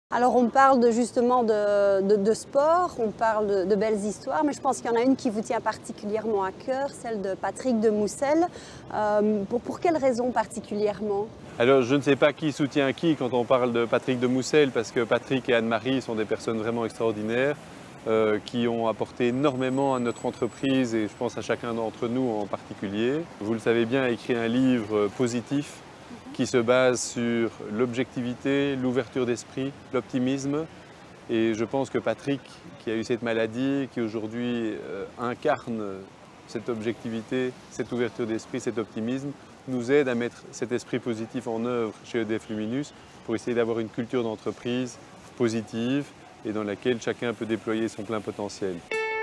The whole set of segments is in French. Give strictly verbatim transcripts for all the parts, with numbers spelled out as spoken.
Alors on parle de, justement de, de, de sport, on parle de, de belles histoires, mais je pense qu'il y en a une qui vous tient particulièrement à cœur, celle de Patrick de Moussel. Euh, pour, pour quelle raison particulièrement? Alors je ne sais pas qui soutient qui quand on parle de Patrick de Moussel, parce que Patrick et Anne-Marie sont des personnes vraiment extraordinaires euh, qui ont apporté énormément à notre entreprise et je pense à chacun d'entre nous en particulier. Vous le savez bien, a écrit un livre positif qui se base sur l'objectivité, l'ouverture d'esprit, l'optimisme. Et je pense que Patrick, qui a eu cette maladie, qui aujourd'hui euh, incarne cette objectivité, cette ouverture d'esprit, cet optimisme, nous aide à mettre cet esprit positif en œuvre chez E D F Luminus pour essayer d'avoir une culture d'entreprise positive et dans laquelle chacun peut déployer son plein potentiel.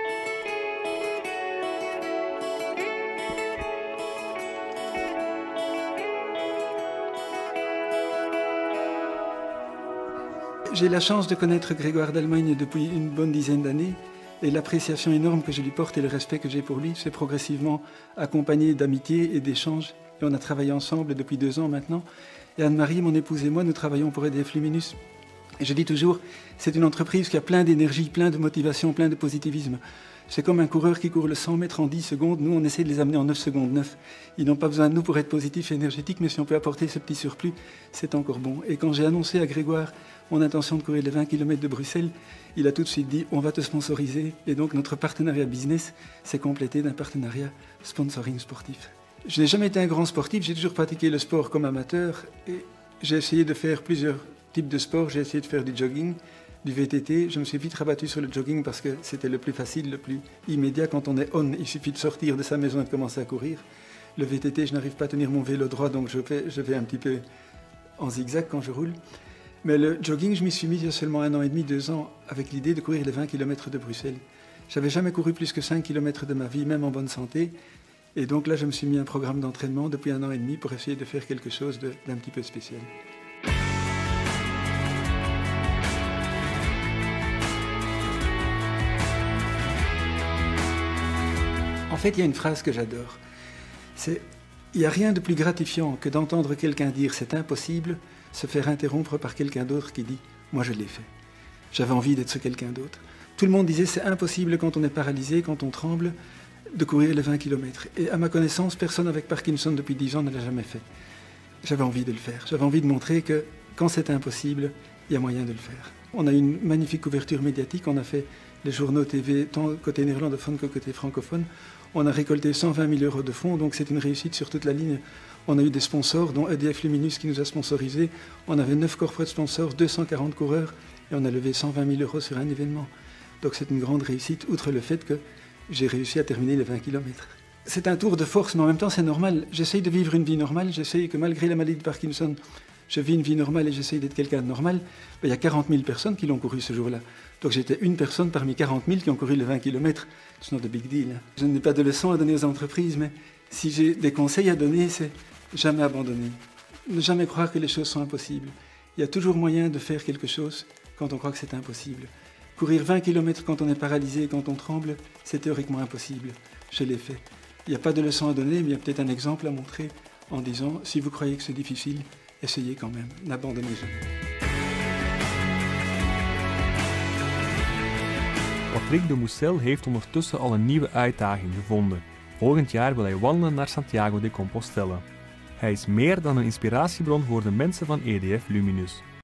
J'ai la chance de connaître Grégoire d'Allemagne depuis une bonne dizaine d'années et l'appréciation énorme que je lui porte et le respect que j'ai pour lui s'est progressivement accompagné d'amitié et d'échanges. Et on a travaillé ensemble depuis deux ans maintenant. Et Anne-Marie, mon épouse et moi, nous travaillons pour E D F Luminus. Et je dis toujours, c'est une entreprise qui a plein d'énergie, plein de motivation, plein de positivisme. C'est comme un coureur qui court le cent mètres en dix secondes. Nous, on essaie de les amener en neuf secondes neuf. Ils n'ont pas besoin de nous pour être positifs et énergétiques, mais si on peut apporter ce petit surplus, c'est encore bon. Et quand j'ai annoncé à Grégoire mon intention de courir les vingt kilomètres de Bruxelles, il a tout de suite dit, on va te sponsoriser. Et donc, notre partenariat business s'est complété d'un partenariat sponsoring sportif. Je n'ai jamais été un grand sportif, j'ai toujours pratiqué le sport comme amateur. Et j'ai essayé de faire plusieurs types de sports. J'ai essayé de faire du jogging, du V T T. Je me suis vite rabattu sur le jogging parce que c'était le plus facile, le plus immédiat. Quand on est on, il suffit de sortir de sa maison et de commencer à courir. Le V T T, je n'arrive pas à tenir mon vélo droit, donc je vais, je vais un petit peu en zigzag quand je roule. Mais le jogging, je m'y suis mis il y a seulement un an et demi, deux ans, avec l'idée de courir les vingt kilomètres de Bruxelles. J'avais jamais couru plus que cinq kilomètres de ma vie, même en bonne santé. Et donc là, je me suis mis un programme d'entraînement depuis un an et demi pour essayer de faire quelque chose d'un petit peu spécial. En fait, il y a une phrase que j'adore. C'est « Il n'y a rien de plus gratifiant que d'entendre quelqu'un dire « c'est impossible », se faire interrompre par quelqu'un d'autre qui dit « moi je l'ai fait ». J'avais envie d'être ce quelqu'un d'autre. Tout le monde disait « c'est impossible quand on est paralysé, quand on tremble, de courir les vingt kilomètres ». Et à ma connaissance, personne avec Parkinson depuis dix ans ne l'a jamais fait. J'avais envie de le faire. J'avais envie de montrer que quand c'est impossible, il y a moyen de le faire. On a eu une magnifique couverture médiatique. On a fait les journaux T V, tant côté néerlandophone que côté francophone. On a récolté cent vingt mille euros de fonds, donc c'est une réussite sur toute la ligne. On a eu des sponsors, dont E D F Luminus qui nous a sponsorisés. On avait neuf corporate sponsors, deux cent quarante coureurs, et on a levé cent vingt mille euros sur un événement. Donc c'est une grande réussite, outre le fait que j'ai réussi à terminer les vingt kilomètres. C'est un tour de force, mais en même temps c'est normal. J'essaye de vivre une vie normale, j'essaye que malgré la maladie de Parkinson, je vis une vie normale et j'essaye d'être quelqu'un de normal. Il y a quarante mille personnes qui l'ont couru ce jour-là. Donc j'étais une personne parmi quarante mille qui ont couru les vingt kilomètres. C'est not a big deal. Hein. Je n'ai pas de leçons à donner aux entreprises, mais si j'ai des conseils à donner, c'est jamais abandonner. Ne jamais croire que les choses sont impossibles. Il y a toujours moyen de faire quelque chose quand on croit que c'est impossible. Courir vingt kilomètres quand on est paralysé, quand on tremble, c'est théoriquement impossible. Je l'ai fait. Il n'y a pas de leçon à donner, mais il y a peut-être un exemple à montrer en disant, si vous croyez que c'est difficile, essayez quand même, n'abandonnez jamais. Patrick de Moussel heeft ondertussen al een nieuwe uitdaging gevonden. Volgend jaar wil hij wandelen naar Santiago de Compostela. Hij is meer dan een inspiratiebron voor de mensen van E D F Luminus.